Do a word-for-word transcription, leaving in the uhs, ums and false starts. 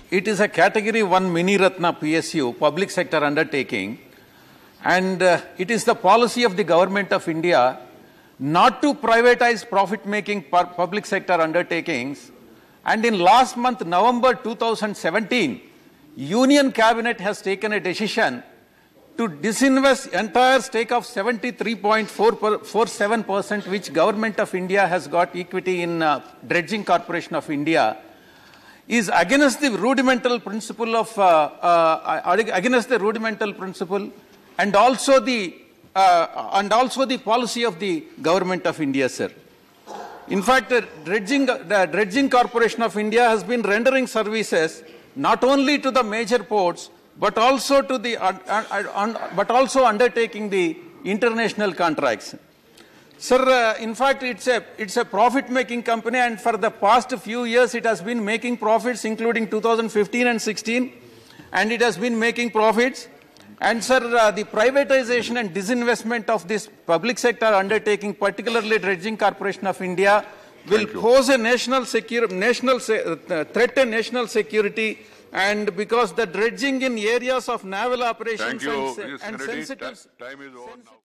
it is a category one mini Ratna P S U, public sector undertaking, and uh, it is the policy of the government of India not to privatize profit-making public sector undertakings. And in last month, November two thousand seventeen, Union Cabinet has taken a decision to disinvest entire stake of seventy-three point four seven percent, which Government of India has got equity in uh, Dredging Corporation of India, is against the rudimental principle of, uh, uh, against the rudimental principle and also the, uh, and also the policy of the Government of India, sir. In fact, the Dredging, the Dredging Corporation of India has been rendering services not only to the major ports, but also to the, uh, uh, uh, but also undertaking the international contracts. Sir, uh, in fact, it's a, it's a profit-making company, and for the past few years, it has been making profits, including two thousand fifteen and sixteen, and it has been making profits. And sir, uh, the privatization and disinvestment of this public sector undertaking, particularly Dredging Corporation of India, will pose a national, secure, national se uh, threat to national security, and because the dredging in areas of naval operations Thank you. and, Yes, and Reddy, sensitive... time is over now.